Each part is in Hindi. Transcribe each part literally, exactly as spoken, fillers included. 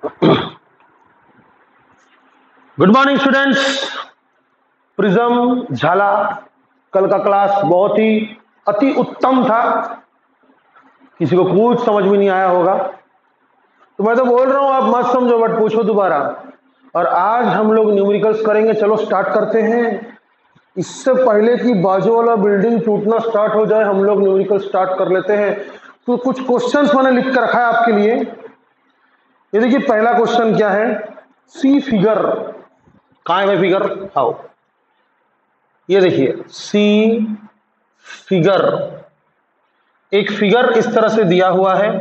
Good morning students. प्रिज्म झाला, कल का क्लास बहुत ही अति उत्तम था। किसी को कुछ समझ में नहीं आया होगा तो मैं तो बोल रहा हूं आप मत समझो, बट पूछो दोबारा। और आज हम लोग न्यूमेरिकल्स करेंगे। चलो स्टार्ट करते हैं। इससे पहले कि बाजू वाला बिल्डिंग टूटना स्टार्ट हो जाए, हम लोग न्यूमेरिकल स्टार्ट कर लेते हैं। तो कुछ क्वेश्चंस मैंने लिख कर रखा है आपके लिए। ये देखिए, पहला क्वेश्चन क्या है। सी फिगर, कहाँ है भाई फिगर? आओ, ये देखिए सी फिगर। एक फिगर इस तरह से दिया हुआ है।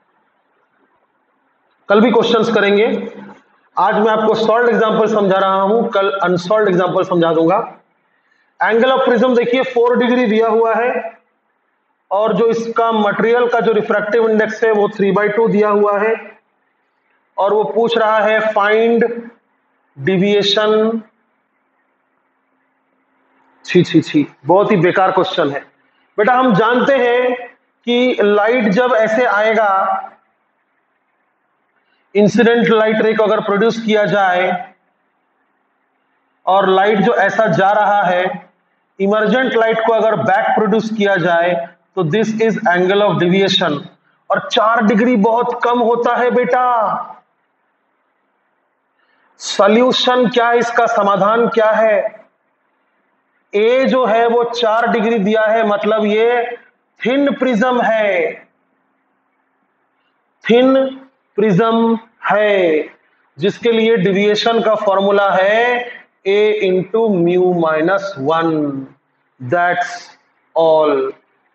कल भी क्वेश्चंस करेंगे। आज मैं आपको सॉल्व एग्जांपल समझा रहा हूं, कल अनसॉल्व एग्जांपल समझा दूंगा। एंगल ऑफ प्रिज्म देखिए फोर डिग्री दिया हुआ है, और जो इसका मटेरियल का जो रिफ्रैक्टिव इंडेक्स है वो थ्री बाई टू दिया हुआ है। और वो पूछ रहा है फाइंड डिविएशन। छी छी छी, बहुत ही बेकार क्वेश्चन है बेटा। हम जानते हैं कि लाइट जब ऐसे आएगा, इंसिडेंट लाइट रे को अगर प्रोड्यूस किया जाए और लाइट जो ऐसा जा रहा है, इमर्जेंट लाइट को अगर बैक प्रोड्यूस किया जाए तो this is angle of deviation. और चार डिग्री बहुत कम होता है बेटा। सॉल्यूशन क्या है, इसका समाधान क्या है? ए जो है वो चार डिग्री दिया है, मतलब ये थिन प्रिज्म है। थिन प्रिज्म है, जिसके लिए डिविएशन का फॉर्मूला है A into mu minus one. That's all.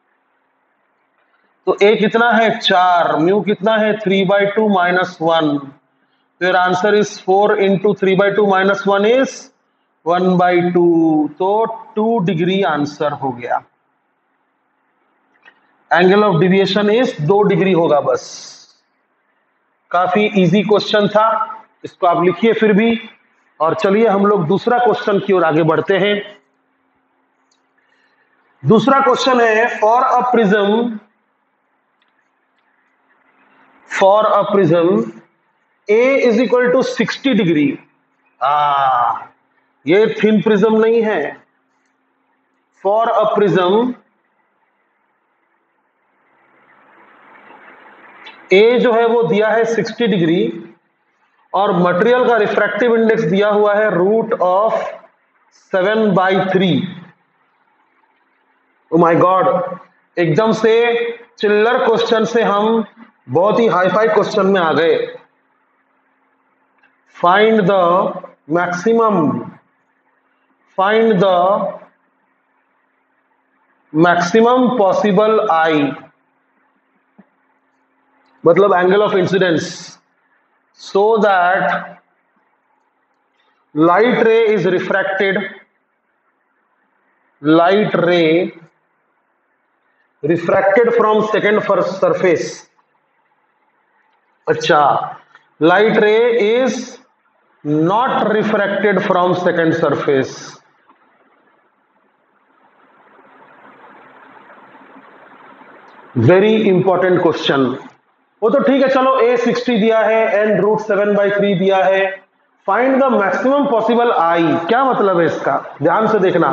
तो ए कितना है? चार। म्यू कितना है? Three by two minus one. तो answer is four into three by two minus one is one by two. तो टू डिग्री आंसर हो गया। एंगल ऑफ डिविएशन इज दो डिग्री होगा बस। काफी इजी क्वेश्चन था, इसको आप लिखिए फिर भी। और चलिए हम लोग दूसरा क्वेश्चन की ओर आगे बढ़ते हैं। दूसरा क्वेश्चन है for a prism, for a prism A is equal to sixty degree. आ ये थिन प्रिज्म नहीं है। फॉर अ प्रिज्म ए जो है वो दिया है सिक्सटी डिग्री, और मटेरियल का रिफ्रैक्टिव इंडेक्स दिया हुआ है root of seven by three. Oh my God, एकदम से चिल्लर क्वेश्चन से हम बहुत ही हाई फाई क्वेश्चन में आ गए। Find the maximum, find the maximum possible I, मतलब angle of incidence, so that light ray is refracted, light ray refracted from second first surface. अच्छा, light ray is not refracted from second surface. Very important question. वो तो ठीक है, चलो ए सिक्सटी दिया है, N root seven by three दिया है। Find the maximum possible I, क्या मतलब है इसका? ध्यान से देखना।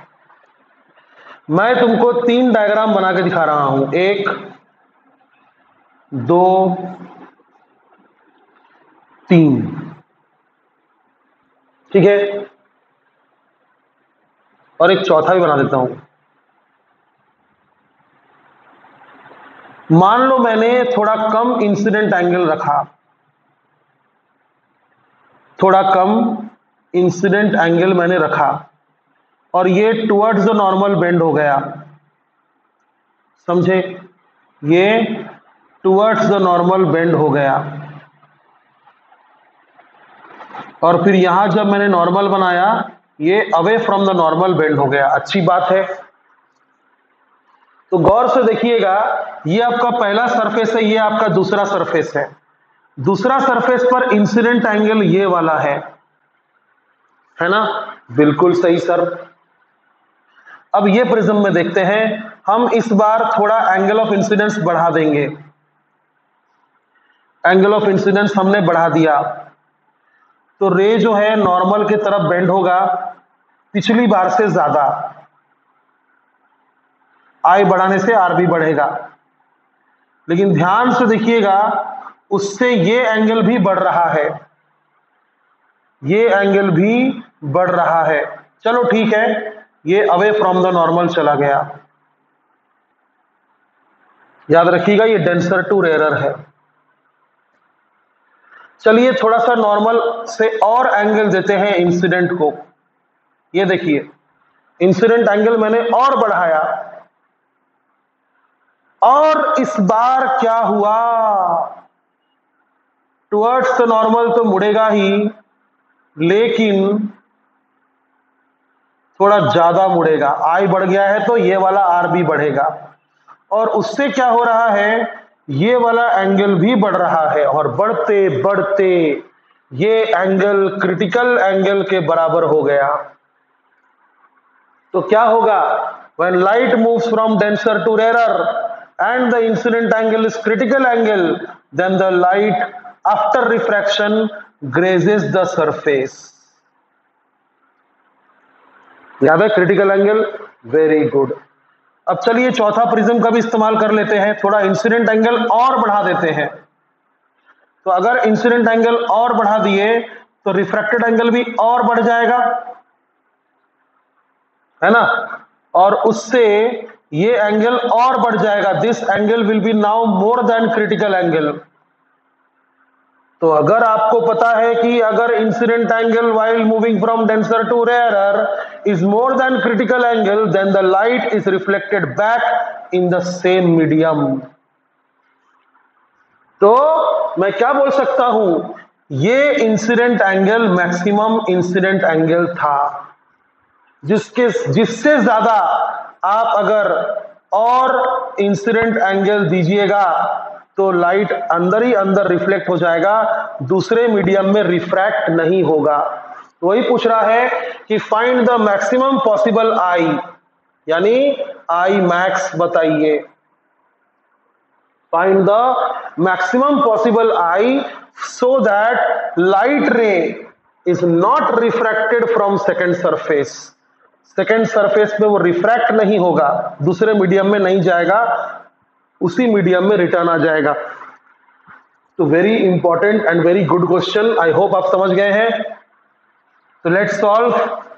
मैं तुमको तीन डायग्राम बना के दिखा रहा हूं, एक, दो, तीन। ठीक है, और एक चौथा भी बना देता हूं। मान लो मैंने थोड़ा कम इंसिडेंट एंगल रखा, थोड़ा कम इंसिडेंट एंगल मैंने रखा, और ये टुवर्ड्स द नॉर्मल बेंड हो गया। समझे? ये टुवर्ड्स द नॉर्मल बेंड हो गया, और फिर यहां जब मैंने नॉर्मल बनाया, ये away from the normal bend हो गया। अच्छी बात है। तो गौर से देखिएगा, ये आपका पहला सरफेस है, ये आपका दूसरा सरफेस है। दूसरा सरफेस पर इंसिडेंट एंगल ये वाला है, है ना? बिल्कुल सही सर। अब ये प्रिज्म में देखते हैं, हम इस बार थोड़ा एंगल ऑफ इंसिडेंस बढ़ा देंगे। एंगल ऑफ इंसिडेंस हमने बढ़ा दिया, तो रे जो है नॉर्मल की तरफ बेंड होगा पिछली बार से ज्यादा। आई बढ़ाने से आर भी बढ़ेगा, लेकिन ध्यान से देखिएगा उससे ये एंगल भी बढ़ रहा है, ये एंगल भी बढ़ रहा है। चलो ठीक है, ये अवे फ्रॉम द नॉर्मल चला गया। याद रखिएगा ये डेंसर टू रेयरर है। चलिए थोड़ा सा नॉर्मल से और एंगल देते हैं इंसिडेंट को। ये देखिए इंसिडेंट एंगल मैंने और बढ़ाया, और इस बार क्या हुआ, टुवर्ड्स द नॉर्मल तो मुड़ेगा ही, लेकिन थोड़ा ज्यादा मुड़ेगा। आई बढ़ गया है तो ये वाला आर भी बढ़ेगा, और उससे क्या हो रहा है, ये वाला एंगल भी बढ़ रहा है, और बढ़ते बढ़ते ये एंगल क्रिटिकल एंगल के बराबर हो गया। तो क्या होगा, when light moves from denser to rarer and the incident angle is critical angle, then the light after refraction grazes the surface. याद है क्रिटिकल एंगल, वेरी गुड। अब चलिए चौथा प्रिज्म का भी इस्तेमाल कर लेते हैं, थोड़ा इंसिडेंट एंगल और बढ़ा देते हैं। तो अगर इंसिडेंट एंगल और बढ़ा दिए तो रिफ्रैक्टेड एंगल भी और बढ़ जाएगा, है ना, और उससे ये एंगल और बढ़ जाएगा। This angle will be now more than critical angle. तो अगर आपको पता है कि अगर incident angle while moving from denser to rarer is more than critical angle, then the light is reflected back in the same medium. तो मैं क्या बोल सकता हूं, ये incident angle maximum incident angle था, जिसके जिससे ज्यादा आप अगर और इंसिडेंट एंगल दीजिएगा तो लाइट अंदर ही अंदर रिफ्लेक्ट हो जाएगा, दूसरे मीडियम में रिफ्रैक्ट नहीं होगा। तो वही पूछ रहा है कि find the maximum possible I, यानी आई मैक्स बताइए। Find the maximum possible I so that light ray is not refracted from second surface. Second surface में वो रिफ्रैक्ट नहीं होगा, दूसरे मीडियम में नहीं जाएगा, उसी मीडियम में रिटर्न आ जाएगा। तो very important and very good question, I hope आप समझ गए हैं। तो लेट्स सॉल्व।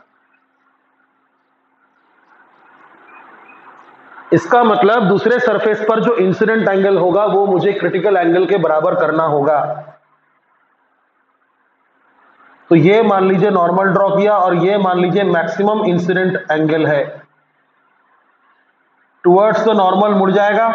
इसका मतलब दूसरे सरफेस पर जो इंसिडेंट एंगल होगा वो मुझे क्रिटिकल एंगल के बराबर करना होगा। तो ये मान लीजिए नॉर्मल ड्रॉ किया, और ये मान लीजिए मैक्सिमम इंसिडेंट एंगल है। टुवर्ड्स द नॉर्मल मुड़ जाएगा,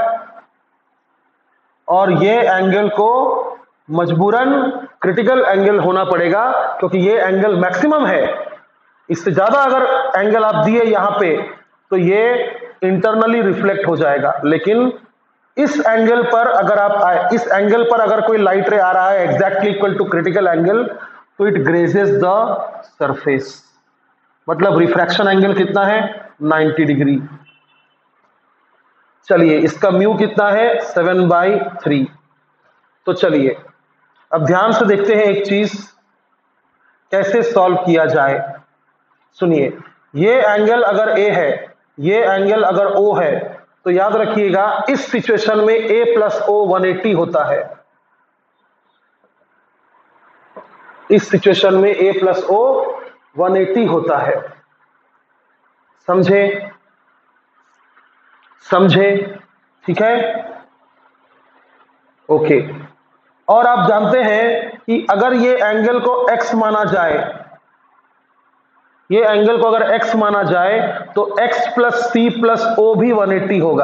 और ये एंगल को मजबूरन क्रिटिकल एंगल होना पड़ेगा, क्योंकि ये एंगल मैक्सिमम है। इससे ज्यादा अगर एंगल आप दिए यहां पे तो ये इंटरनली रिफ्लेक्ट हो जाएगा। लेकिन इस एंगल पर अगर आप आए, इस एंगल पर अगर कोई लाइट रे आ रहा है exactly equal to critical angle, तो इट ग्रेजेस द सरफेस। मतलब रिफ्रैक्शन एंगल कितना है, नाइंटी डिग्री। चलिए इसका म्यू कितना है, सेवन बाई थ्री। तो चलिए अब ध्यान से देखते हैं एक चीज कैसे सॉल्व किया जाए। सुनिए, ये एंगल अगर ए है, ये एंगल अगर ओ है, तो याद रखिएगा इस सिचुएशन में A plus O one eighty होता है। इस सिचुएशन में A plus O one eighty होता है। समझे समझे ठीक है, ओके। और आप जानते हैं कि अगर ये एंगल को x माना जाए, ये एंगल को अगर x माना जाए तो x plus C plus O भी वन एटी होगा।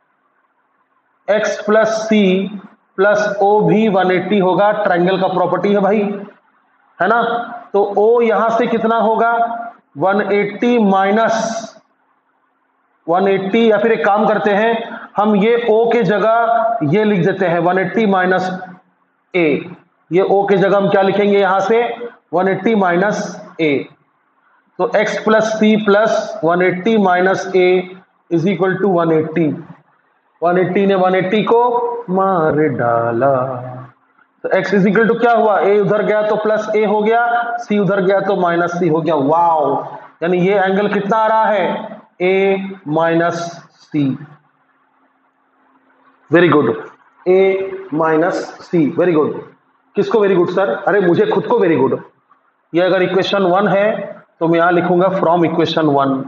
x plus C plus O भी वन एटी होगा। ट्रायंगल का प्रॉपर्टी है भाई, है ना। तो O यहां से कितना होगा, one eighty minus one eighty, या फिर एक काम करते हैं हम ये O के जगह ये लिख देते हैं वन एटी माइनस ए। ये O के जगह हम क्या लिखेंगे, यहां से वन एटी माइनस ए। तो x plus C plus one eighty minus A is equal to one eighty. One eighty ने वन एटी को मार डाला, तो x इज इक्वल टू क्या हुआ, a उधर गया तो प्लस a हो गया, c उधर गया तो माइनस c हो गया। वाओ, यानी ये एंगल कितना आ रहा है, a minus C. Very good, a minus C, very good. किसको वेरी गुड सर? अरे मुझे खुद को वेरी गुड। ये अगर इक्वेशन वन है तो मैं यहां लिखूंगा फ्रॉम इक्वेशन वन।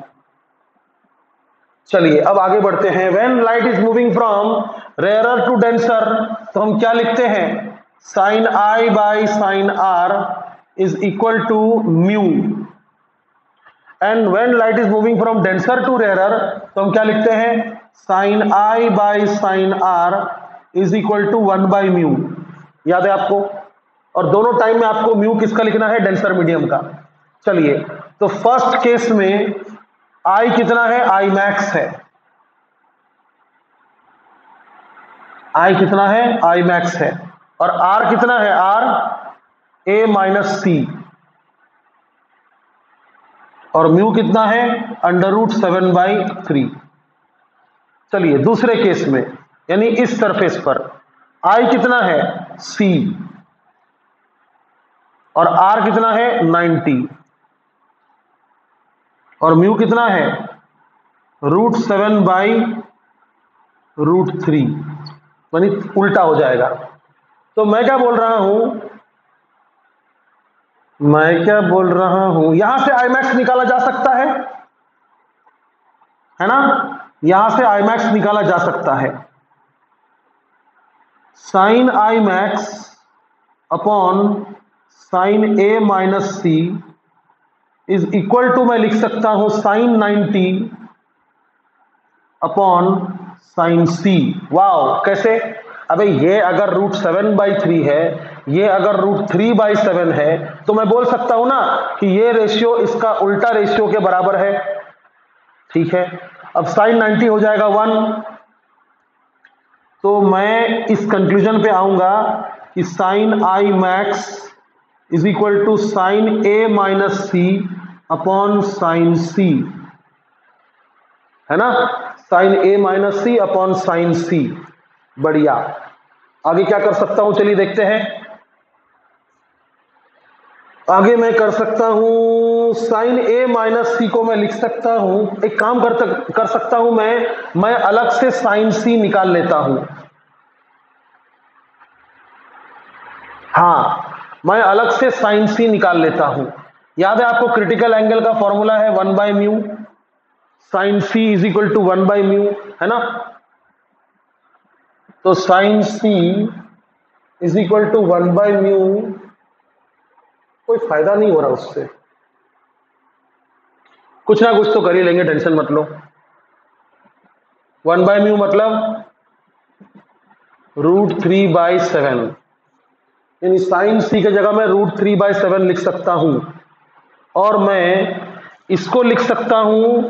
चलिए अब आगे बढ़ते हैं। When light is moving from rarer to denser, तो हम क्या लिखते हैं, sine I by sine R is equal to mu. And when light is moving from denser to rarer, तो हम क्या लिखते हैं, sine I by sine R is equal to one by mu. याद है आपको? और दोनों टाइम में आपको म्यू किसका लिखना है, डेंसर मीडियम का। चलिए, तो फर्स्ट केस में आई कितना है, आई मैक्स है। आई कितना है, आई मैक्स है। और आर कितना है, आर ए माइनस सी। और म्यू कितना है, under root seven by three. चलिए दूसरे केस में, यानी इस सरफेस पर आई कितना है, सी। और आर कितना है, नाइन्टी। और म्यू कितना है, root seven by root three, यानी उल्टा हो जाएगा। तो मैं क्या बोल रहा हूं, मैं क्या बोल रहा हूं, यहां से आई मैक्स निकाला जा सकता है, है ना? यहां से आई मैक्स निकाला जा सकता है। Sine I max upon sine A minus C is equal to, मैं लिख सकता हूं sine ninety upon sine C. Wow, कैसे? अबे ये अगर रूट सेवन बाई थ्री है, ये अगर रूट थ्री बाई सेवन है, तो मैं बोल सकता हूं ना कि ये रेशियो इसका उल्टा रेशियो के बराबर है। ठीक है, अब साइन नाइन्टी हो जाएगा वन। तो मैं इस कंक्लूजन पे आऊंगा कि sine I max is equal to sine A minus C upon sine C, है ना? Sine A minus C upon sine C. बढ़िया, आगे क्या कर सकता हूं, चलिए देखते हैं। आगे मैं कर सकता हूं साइन ए माइनस सी को मैं लिख सकता हूं, एक काम कर कर सकता हूं मैं मैं अलग से साइन सी निकाल लेता हूं। हाँ, मैं अलग से साइन सी निकाल लेता हूं। याद है आपको, क्रिटिकल एंगल का फॉर्मूला है one by mu, sine C is equal to one by mu, है ना? तो sine C is equal to one by mu, कोई फायदा नहीं हो रहा उससे, कुछ ना कुछ तो कर ही लेंगे, टेंशन मत लो। वन बाई म्यू मतलब रूट थ्री बाई सेवन, यानी साइन सी की जगह मैं रूट थ्री बाई सेवन लिख सकता हूं। और मैं इसको लिख सकता हूं,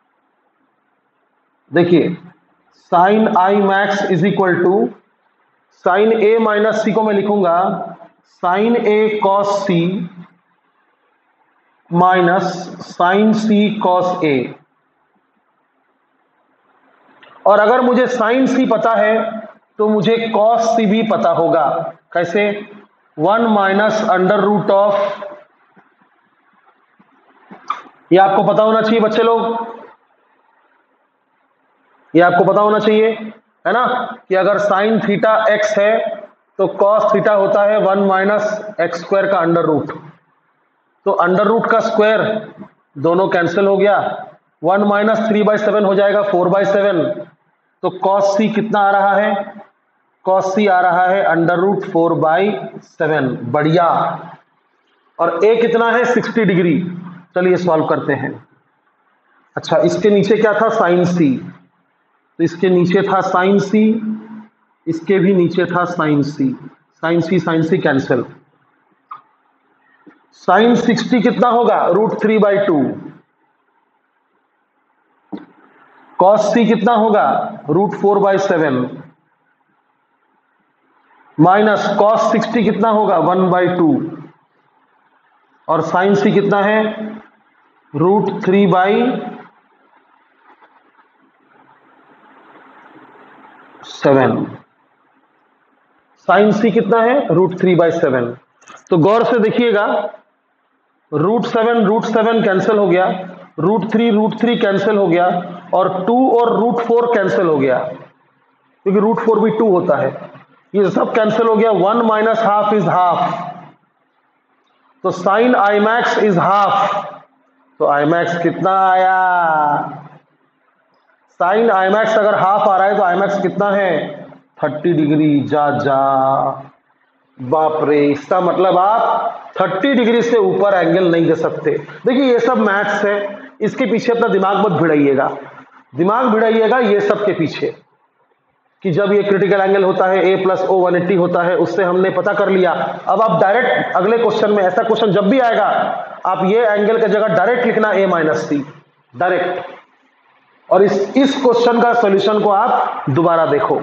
देखिए, sine I max is equal to sine A minus C को मैं लिखूंगा sine A cos C minus sine C cos A. और अगर मुझे साइन सी पता है तो मुझे कॉस सी भी पता होगा। कैसे? One minus under root of, ये आपको पता होना चाहिए बच्चे लोग, ये आपको पता होना चाहिए, है ना, कि अगर साइन थीटा एक्स है तो कॉस थीटा होता है वन माइनस एक्स स्क्वायर का अंडर रूट। तो अंडर रूट का स्क्वायर दोनों कैंसिल हो गया, one minus three by seven हो जाएगा फोर बाई सेवन। तो कॉस सी कितना आ रहा है, कॉस सी आ रहा है under root four by seven. बढ़िया। और ए कितना है, सिक्सटी डिग्री। चलिए सॉल्व करते हैं। अच्छा, इसके नीचे क्या था, साइन सी, तो इसके नीचे था साइन सी, इसके भी नीचे था sine C, sine C sine C cancel. Sine sixty कितना होगा, root three by two. Cos C कितना होगा, root four by seven, minus cos sixty कितना होगा, वन बाई टू। और साइन सी कितना है, root three by seven. Sine C कितना है, रूट थ्री बाई सेवन। तो गौर से देखिएगा, root seven root seven cancel हो गया, root three root three cancel हो गया, और टू और रूट फोर कैंसिल हो गया, क्योंकि रूट फोर भी टू होता है। ये सब कैंसिल हो गया। One minus half is half, तो sine I max is half. तो आई मैक्स कितना आया, साइन आई मैक्स अगर हाफ आ रहा है तो आई मैक्स कितना है, थर्टी डिग्री। जा जा बाप रे, इसका मतलब आप थर्टी डिग्री से ऊपर एंगल नहीं दे सकते। देखिए ये सब मैथ्स है, इसके पीछे अपना दिमाग मत भिड़ाइएगा, दिमाग भिड़ाइएगा ये सब के पीछे कि जब ये क्रिटिकल एंगल होता है A plus O one eighty होता है, उससे हमने पता कर लिया। अब आप डायरेक्ट अगले क्वेश्चन में, ऐसा क्वेश्चन जब भी आएगा आप ये एंगल की जगह डायरेक्ट लिखना ए माइनस सी डायरेक्ट, और इस इस क्वेश्चन का सॉल्यूशन को आप दोबारा देखो,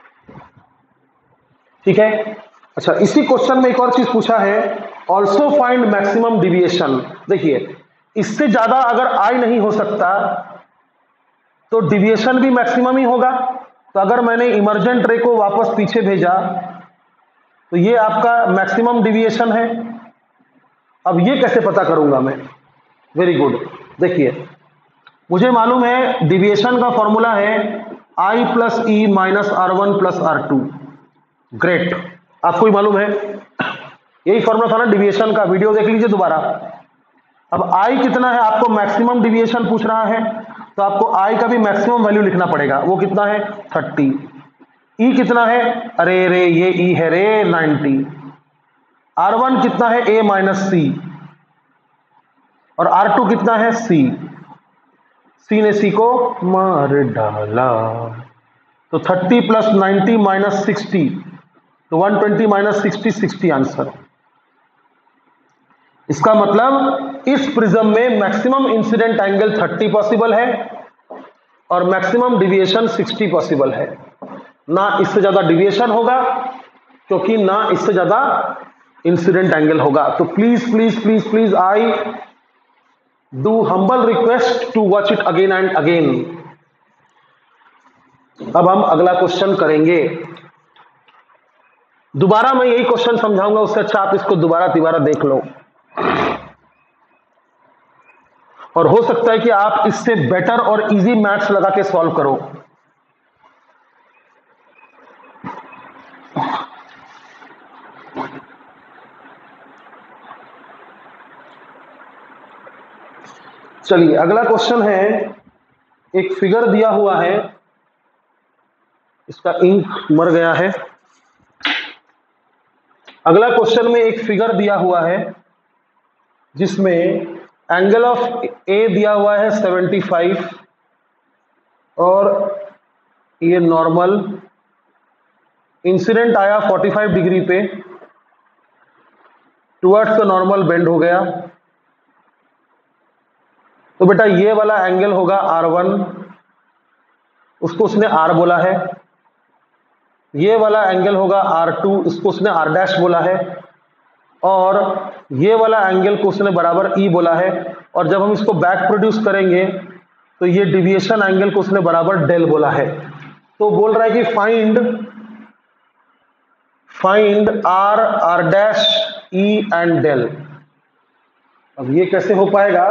ठीक है। अच्छा, इसी क्वेश्चन में एक और चीज पूछा है, ऑल्सो फाइंड मैक्सिमम डिविएशन। देखिए इससे ज्यादा अगर आई नहीं हो सकता तो डिविएशन भी मैक्सिमम ही होगा। तो अगर मैंने इमर्जेंट रे को वापस पीछे भेजा तो ये आपका मैक्सिमम डिविएशन है। अब ये कैसे पता करूंगा मैं, वेरी गुड। देखिए मुझे मालूम है डिविएशन का फॉर्मूला है I plus E minus R one plus R two. Great, आपको ही मालूम है, यही फॉर्मूला था ना डिविएशन का, वीडियो देख लीजिए दोबारा। अब आई कितना है, आपको मैक्सिमम डिविएशन पूछ रहा है, तो आपको आई का भी मैक्सिमम वैल्यू लिखना पड़ेगा, वो कितना है थर्टी। ई कितना है, अरे रे ये ई है रे नाइंटी। आर वन कितना है, ए माइनस सी, और आर टू कितना है सी। सी ने सी को मार डाला, तो thirty plus ninety minus sixty, तो one twenty minus sixty, sixty answer. इसका मतलब इस प्रिज्म में maximum incident angle thirty possible है और मैक्सिमम डिविएशन सिक्सटी पॉसिबल है। ना इससे ज्यादा डिविएशन होगा क्योंकि ना इससे ज्यादा इंसिडेंट एंगल होगा। तो please please please please I do humble request to watch it again and again. अब हम अगला क्वेश्चन करेंगे। दोबारा मैं यही क्वेश्चन समझाऊंगा, उससे अच्छा आप इसको दोबारा तिबारा देख लो, और हो सकता है कि आप इससे बेटर और इजी मैथ्स लगा के सॉल्व करो। चलिए अगला क्वेश्चन है, एक फिगर दिया हुआ है, इसका इंक मर गया है। अगला क्वेश्चन में एक फिगर दिया हुआ है जिसमें एंगल ऑफ ए दिया हुआ है सेवेंटी फाइव, और ये नॉर्मल इंसिडेंट आया फोर्टी फाइव डिग्री पे, टुवर्ड्स द नॉर्मल बेंड हो गया। तो बेटा ये वाला एंगल होगा आर वन, उसको उसने आर बोला है। ये वाला एंगल होगा आर टू, इसको उसने आर डैश बोला है, और ये वाला एंगल को उसने बराबर ई बोला है। और जब हम इसको बैक प्रोड्यूस करेंगे तो ये डिविएशन एंगल को उसने बराबर डेल बोला है। तो बोल रहा है कि find find R R dash E and del. अब ये कैसे हो पाएगा,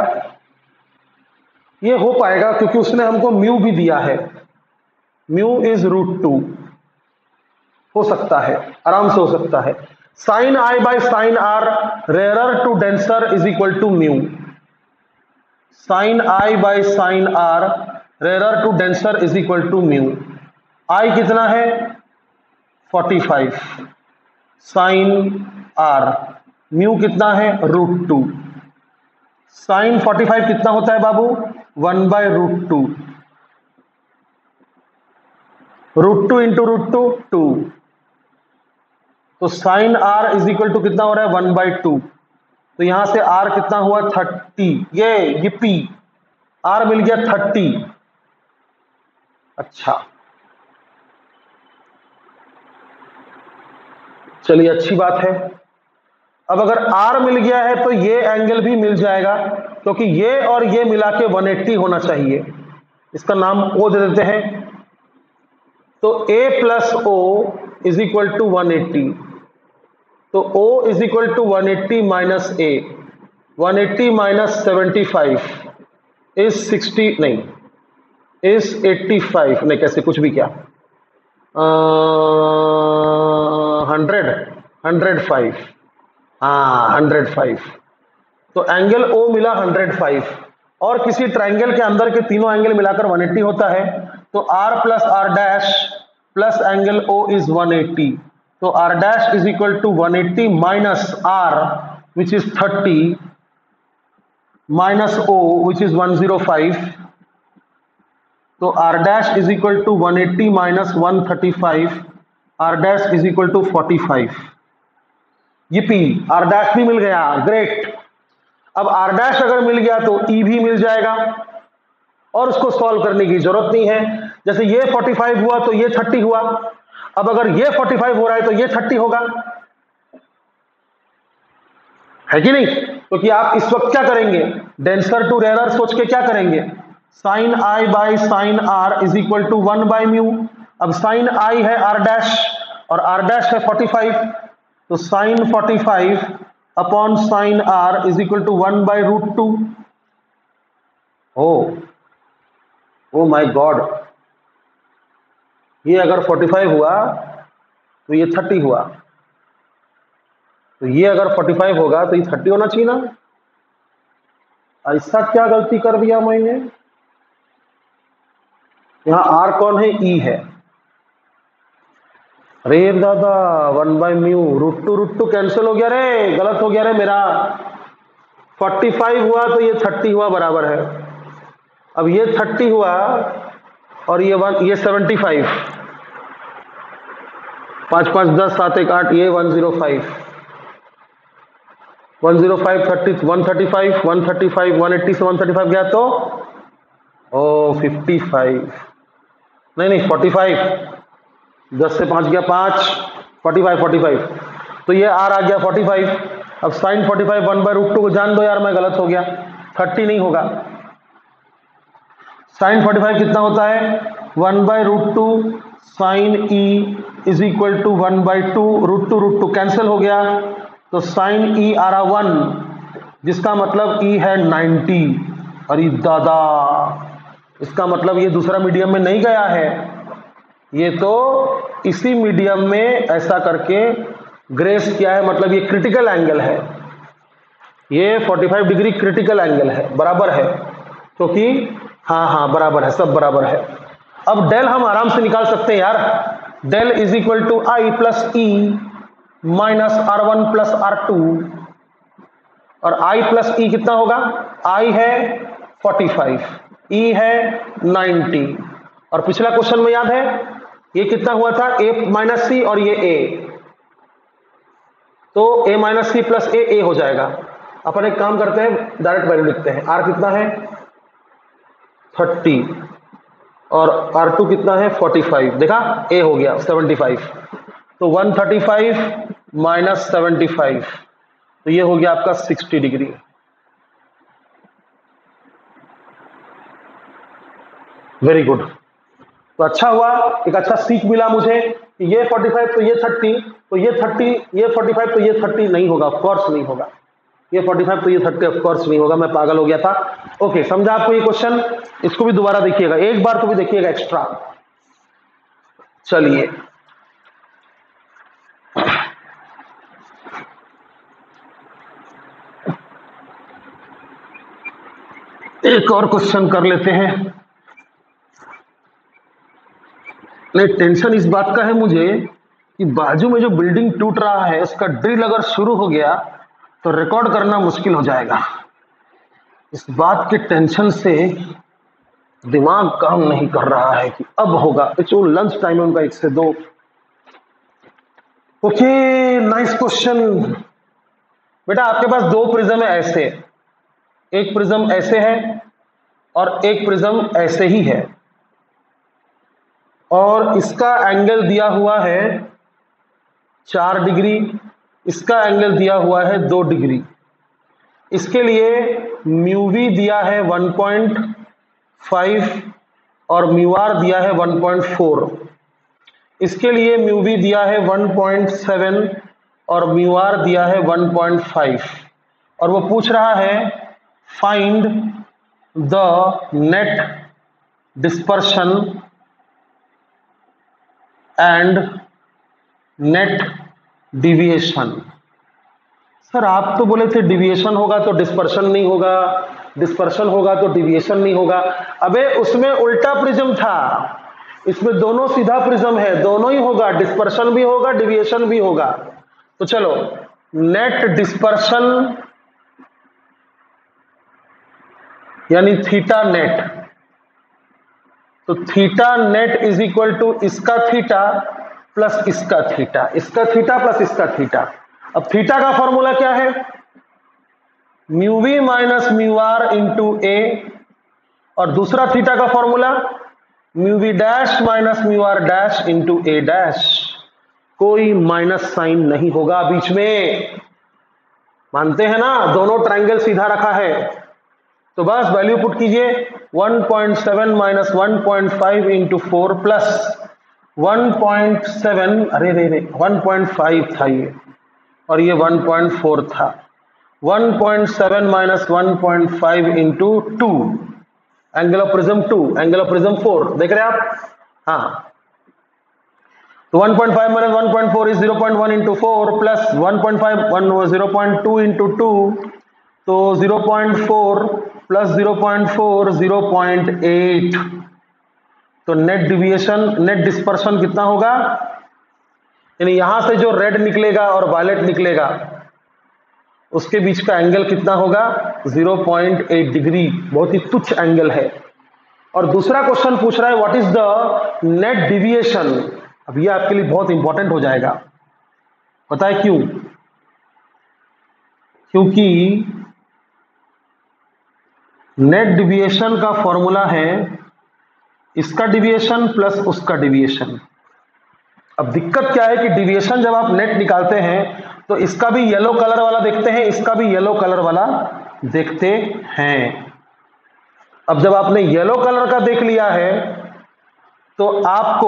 ये हो पाएगा क्योंकि उसने हमको म्यू भी दिया है, म्यू इज रूट टू। हो सकता है, आराम से हो सकता है। Sine I by sine R rarer to denser is equal to mu. Sine I by sine R rarer to denser is equal to mu. I कितना है forty five, sine R, mu कितना है root two. Sine forty five कितना होता है बाबू, one by root two, root two into root two two. तो sine R is equal to कितना हो रहा है वन बाई टू। तो यहां से आर कितना हुआ थर्टी, ये ये पी आर मिल गया थर्टी। अच्छा चलिए अच्छी बात है। अब अगर आर मिल गया है तो ये एंगल भी मिल जाएगा, क्योंकि ये और ये मिला के वन एट्टी होना चाहिए। इसका नाम ओ दे देते हैं। तो A plus O is equal to one eighty, तो O is equal to one eighty minus A, one eighty minus seventy five is sixty, नहीं इज एट्टी फाइव, नहीं कैसे कुछ भी क्या, हंड्रेड, हंड्रेड फाइव, हाँ हंड्रेड फाइव। तो एंगल O मिला हंड्रेड फाइव, और किसी ट्राइंगल के अंदर के तीनों एंगल मिलाकर वन एट्टी होता है, तो R plus R dash plus angle O is one eighty, तो R dash is equal to one eighty minus R which is thirty minus O which is one zero five, तो R dash is equal to one eighty minus one thirty five, R dash is equal to forty five. ये पी R डैश भी मिल गया, ग्रेट। अब R डैश अगर मिल गया तो E भी मिल जाएगा, और उसको सॉल्व करने की जरूरत नहीं है। जैसे ये पैंतालीस हुआ तो ये तीस हुआ, अब अगर ये पैंतालीस हो रहा है तो ये तीस होगा, है कि नहीं? क्योंकि तो आप इस वक्त क्या करेंगे, डेंसर टू रेयरर सोच के क्या करेंगे, sine I by sine R is equal to one by mu. अब साइन आई है आर डैश और आर डैश है पैंतालीस, तो साइन पैंतालीस upon sine R is equal to one by root two. Oh oh my God, ये अगर पैंतालीस हुआ तो ये तीस हुआ, तो ये अगर पैंतालीस होगा तो ये तीस होना चाहिए ना। ऐसा क्या गलती कर दिया मैंने, यहां आर कौन है, ई है। अरे दादा, one by mu, root two root two cancel हो गया रे, गलत हो गया रे मेरा। पैंतालीस हुआ तो ये तीस हुआ, बराबर है। अब ये तीस हुआ और ये वन, ये पचहत्तर, पांच पांच दस सात एक आठ, ये one zero five, one zero five thirty, one thirty five, one thirty five, one eighty से वन थर्टी फाइव गया तो ओ फिफ्टी फाइव, नहीं नहीं फोर्टी फाइव, दस से पांच गया पांच, फोर्टी फाइव, फोर्टी फाइव, तो ये आर आ गया फोर्टी फाइव। अब sine forty five one by root two को जान दो यार, मैं गलत हो गया, थर्टी नहीं होगा। साइन फोर्टी फाइव कितना होता है, one by root two sine E is equal to one by two, root two root two cancel हो गया, तो साइन ई आ रहा वन, जिसका मतलब ई है नाइन्टी। अरे दादा, इसका मतलब ये दूसरा मीडियम में नहीं गया है, ये तो इसी मीडियम में ऐसा करके ग्रेस किया है, मतलब ये क्रिटिकल एंगल है, ये पैंतालीस डिग्री क्रिटिकल एंगल है, बराबर है, क्योंकि तो हाँ हाँ बराबर है, सब बराबर है। अब डेल हम आराम से निकाल सकते हैं यार, del is equal to I plus E minus R one plus R two, और आई प्लस ई कितना होगा, आई है पैंतालीस, ई है नाइन्टी, और पिछला क्वेश्चन में याद है ये कितना हुआ था, ए माइनस सी और ये ए, तो ए माइनस सी प्लस ए ए हो जाएगा। अपन एक काम करते हैं, डायरेक्ट वैल्यू लिखते हैं, आर कितना है थर्टी और आर टू कितना है फोर्टी फाइव, देखा ए हो गया सेवेंटी फाइव, तो one thirty five minus seventy five, तो ये हो गया आपका सिक्सटी डिग्री। वेरी गुड, तो अच्छा हुआ, एक अच्छा सीख मिला मुझे कि ये पैंतालीस तो ये तीस, तो ये तीस, ये पैंतालीस तो ये तीस नहीं होगा, ऑफ कोर्स नहीं होगा, ये पैंतालीस तो ये तीस ऑफ कोर्स नहीं होगा, मैं पागल हो गया था। ओके, समझा आपको ये क्वेश्चन, इसको भी दोबारा देखिएगा, एक बार तो भी देखिएगा एक्स्ट्रा। चलिए एक और क्वेश्चन कर लेते हैं। नहीं, टेंशन इस बात का है मुझे कि बाजू में जो बिल्डिंग टूट रहा है उसका ड्रिल अगर शुरू हो गया तो रिकॉर्ड करना मुश्किल हो जाएगा। इस बात के टेंशन से दिमाग काम नहीं कर रहा है कि अब होगा। जो लंच टाइम है उनका एक से दो। Okay, nice question. बेटा आपके पास दो प्रिज्म है ऐसे, एक प्रिज्म ऐसे है और एक प्रिज्म ऐसे ही है, और इसका एंगल दिया हुआ है चार डिग्री, इसका एंगल दिया हुआ है दो डिग्री। इसके लिए म्यू वी दिया है वन पॉइंट फाइव और म्यू आर दिया है वन पॉइंट फोर। इसके लिए म्यू वी दिया है वन पॉइंट सेवन और म्यू आर दिया है वन पॉइंट फाइव, और वो पूछ रहा है find the net dispersion and net deviation. Sir आप तो बोले थे डिविएशन होगा तो डिस्पर्शन नहीं होगा, डिस्पर्शन होगा तो डिविएशन नहीं होगा। अबे उसमें उल्टा प्रिज्म था, इसमें दोनों सीधा प्रिज्म है, दोनों ही होगा, डिस्पर्शन भी होगा डिविएशन भी होगा। तो चलो नेट डिस्पर्शन यानी थीटा नेट, तो theta net is equal to इसका थीटा प्लस इसका थीटा, इसका थीटा प्लस इसका थीटा। अब थीटा का फॉर्मूला क्या है? Mu V minus mu R into A, और दूसरा थीटा का formula mu V dash minus mu R dash into A dash. कोई माइनस साइन नहीं होगा बीच में, मानते हैं ना? दोनों ट्रायंगल सीधा रखा है, तो बस वैल्यू पुट कीजिए one point seven minus one point five into four plus one point seven, अरे रे रे वन पॉइंट फाइव था ये और ये वन पॉइंट फोर था, one point seven minus one point five into two, angle of prism two, angle of prism four, देख रहे हैं आप? हाँ, तो one point five minus one point four is zero point one into four plus one point five one zero point two into two, तो zero point four plus zero point four zero point eight. तो नेट डिविएशन, नेट डिस्पर्शन कितना होगा? यानी यहां से जो रेड निकलेगा और वायलेट निकलेगा उसके बीच का एंगल कितना होगा? जीरो पॉइंट एट डिग्री, बहुत ही तुच्छ एंगल है। और दूसरा क्वेश्चन पूछ रहा है what is the net deviation. अब ये आपके लिए बहुत इंपॉर्टेंट हो जाएगा, पता है क्यों? क्योंकि नेट डिविएशन का फॉर्मूला है इसका डिविएशन प्लस उसका डिविएशन। अब दिक्कत क्या है कि डिविएशन जब आप नेट निकालते हैं तो इसका भी येलो कलर वाला देखते हैं, इसका भी येलो कलर वाला देखते हैं। अब जब आपने येलो कलर का देख लिया है तो आपको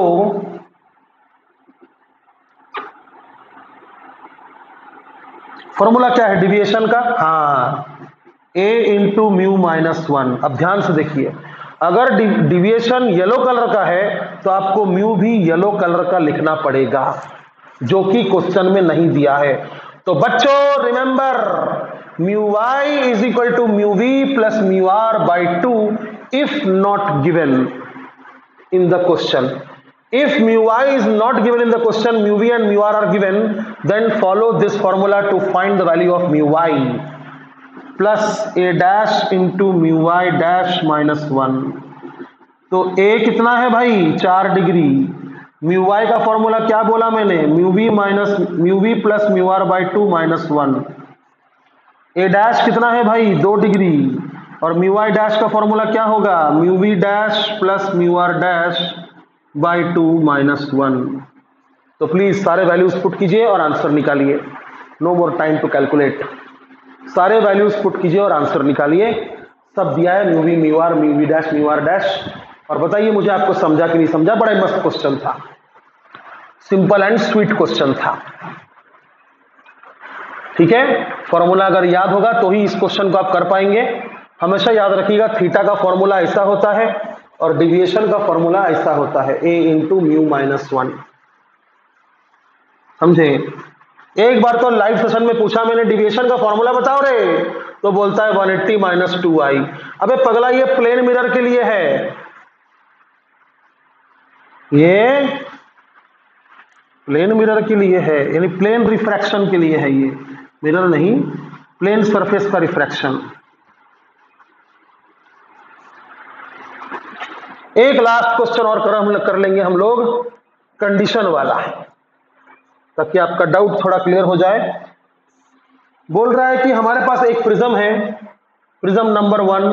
फॉर्मूला क्या है डिविएशन का? हाँ, A into mu minus one. अब ध्यान से देखिए, अगर डिविएशन येलो कलर का है तो आपको म्यू भी येलो कलर का लिखना पड़ेगा, जो कि क्वेश्चन में नहीं दिया है। तो बच्चों remember, mu Y is equal to mu V plus mu R by two if not given in the question. If mu y is not given in the question, mu v and mu r are given, then follow this formula to find the value of mu y plus a dash into mu y dash minus one. तो a कितना है भाई? चार डिग्री। mu y का फॉर्मूला क्या बोला मैंने? mu v minus mu v plus mu r by two minus one. a dash कितना है भाई? दो डिग्री। और mu y डैश का फॉर्मूला क्या होगा? mu v dash plus mu r dash by two minus one. तो प्लीज सारे वैल्यूज पुट कीजिए और आंसर निकालिए, no more time to calculate. सारे वैल्यूज पुट कीजिए और आंसर निकालिए। सब दिया है, mu V mu R mu V dash mu R dash. और बताइए मुझे आपको समझा कि नहीं समझा? बड़ा ही मस्त क्वेश्चन था, सिंपल एंड स्वीट क्वेश्चन था। ठीक है, फॉर्मूला अगर याद होगा तो ही इस क्वेश्चन को आप कर पाएंगे। हमेशा याद रखिएगा थीटा का फॉर्मूला ऐसा होता है और डिविएशन का फॉर्मूला ऐसा होता है, A into mu minus one. समझे? एक बार तो लाइव सेशन में पूछा मैंने डिविएशन का फॉर्मूला बताओ रे, तो बोलता है one eighty minus two I. अबे पगला, ये प्लेन मिरर के लिए है, ये प्लेन मिरर के लिए है, यानी प्लेन रिफ्रैक्शन के लिए है। ये मिरर नहीं, प्लेन सरफेस का रिफ्रैक्शन। एक लास्ट क्वेश्चन और कर हम कर लेंगे हम लोग, कंडीशन वाला, ताकि आपका डाउट थोड़ा क्लियर हो जाए। बोल रहा है कि हमारे पास एक प्रिज्म है, prism number one,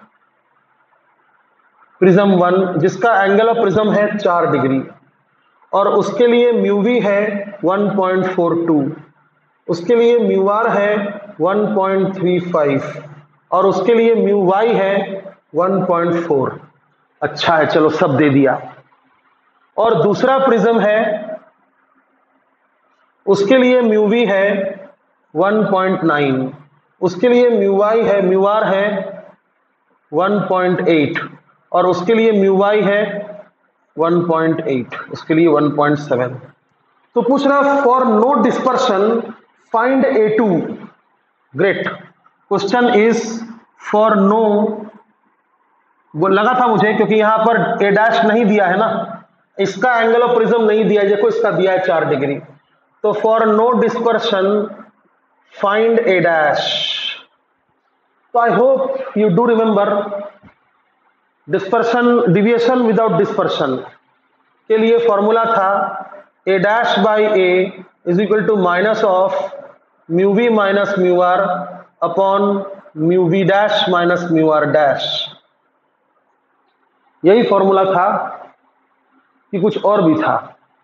prism one जिसका एंगल ऑफ प्रिज्म है चार डिग्री, और उसके लिए म्यू वी है वन पॉइंट फोर टू, उसके लिए म्यू आर है वन पॉइंट थ्री फाइव, और उसके लिए म्यू वाई है वन पॉइंट फोर। अच्छा है, चलो सब दे दिया। और दूसरा प्रिज्म है उसके लिए म्यू वी है वन पॉइंट नाइन, उसके लिए म्यू वाई है म्यू आर है वन पॉइंट एट और उसके लिए म्यू वाई है वन पॉइंट एट, उसके लिए वन पॉइंट सेवन। तो पूछ रहा for no dispersion find A two. Great, question is for no, वो लगा था मुझे क्योंकि यहां पर ए डैश नहीं दिया है ना, इसका एंगल ऑफ प्रिज्म नहीं दिया है, देखो इसका दिया है चार डिग्री। तो for no dispersion find A dash. तो I hope you do remember dispersion, deviation without dispersion के लिए फॉर्मूला था A dash by A is equal to minus of mu V minus mu R upon mu V dash minus mu R dash. यही फॉर्मूला था कि कुछ और भी था?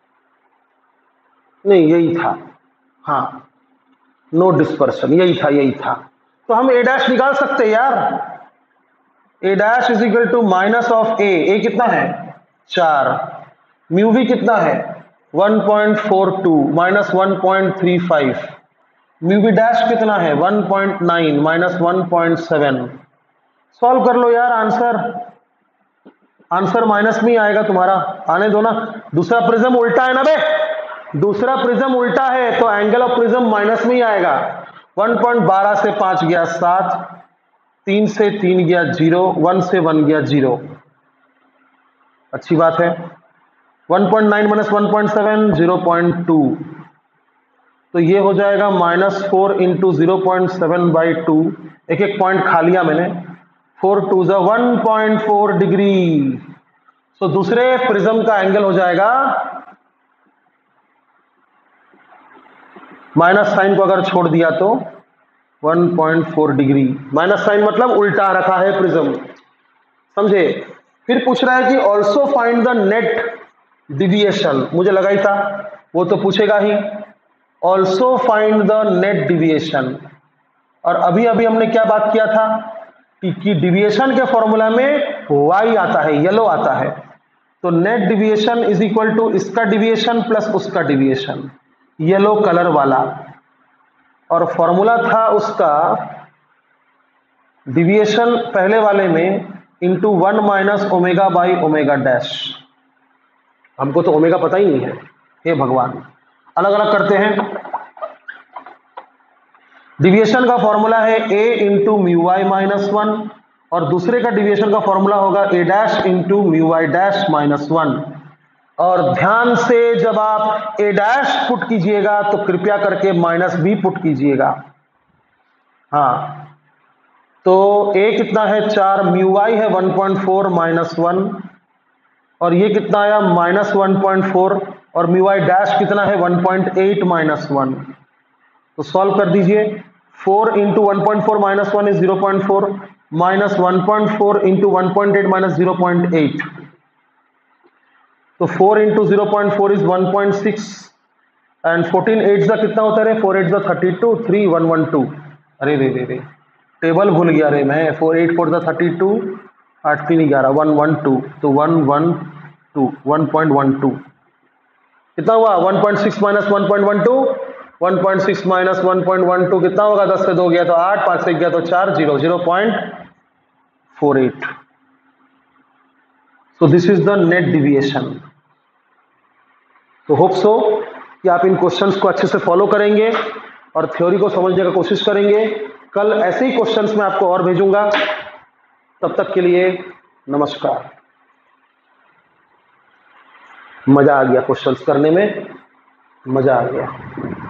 नहीं, यही था, हाँ, नो डिस्पर्शन, यही था यही था। तो हम ए डैश निकाल सकते हैं यार। A dash is equal to minus of A, A कितना है चार, म्यू वी कितना है one point four two minus one point three five, mu V dash कितना है one point nine minus one point seven. Solve कर लो यार, आंसर आंसर माइनस में ही आएगा तुम्हारा, आने दो ना। दूसरा प्रिज्म उल्टा है ना बे, दूसरा प्रिज्म उल्टा है तो एंगल ऑफ प्रिज्म माइनस में ही आएगा। वन पॉइंट बारह से पांच गया सात, तीन से तीन गया जीरो, वन से वन गया जीरो, अच्छी बात है। One point nine minus one point seven zero point two, तो ये हो जाएगा minus four into zero point seven by two, एक एक पॉइंट खा लिया मैंने, फोर टू जा वन पॉइंट फोर डिग्री। तो दूसरे प्रिज्म का एंगल हो जाएगा, माइनस साइन को अगर छोड़ दिया तो one point four degree, minus sine मतलब उल्टा रखा है प्रिज्म, समझे। फिर पूछ रहा है कि also find the net deviation, मुझे लगा ही था वो तो पूछेगा ही, also find the net deviation. और अभी अभी हमने क्या बात किया था कि डिविएशन के फॉर्मूला में y आता है, येलो आता है, तो net deviation is equal to इसका डिविएशन प्लस उसका डिविएशन, येलो कलर वाला। और फॉर्मूला था उसका डिविएशन पहले वाले में into one minus omega by omega dash. हमको तो ओमेगा पता ही नहीं है, हे भगवान, अलग अलग करते हैं। डिविएशन का फॉर्मूला है a into mu y minus one और दूसरे का डिविएशन का फॉर्मूला होगा a dash into mu y dash minus one. और ध्यान से जब आप a डैश पुट कीजिएगा तो कृपया करके माइनस भी पुट कीजिएगा। हाँ, तो a कितना है चार, म्यू वाई है one point four minus one और ये कितना आया माइनस वन पॉइंट फोर और म्यू वाई डैश कितना है one point eight minus one. तो सॉल्व कर दीजिए, four into one point four minus one is zero point four minus one point four into one point eight minus zero point eight, तो four into zero point four is one point six and fourteen eight का कितना होता है, four eight thirty two, three one one two. अरे रे रे रे टेबल भूल गया रे मैं, four eight four thirty two, आठ तीन ग्यारह, वन वन टू, तो one one two, one point one two कितना हुआ, one point six minus one point one two, one point six minus one point one two कितना होगा, दस से दो गया तो आठ, पांच से गया तो चार, zero, zero point four eight. So this is the net deviation. तो होप सो कि आप इन क्वेश्चंस को अच्छे से फॉलो करेंगे और थ्योरी को समझने का कोशिश करेंगे। कल ऐसे ही क्वेश्चंस मैं आपको और भेजूंगा, तब तक के लिए नमस्कार। मजा आ गया क्वेश्चंस करने में, मजा आ गया।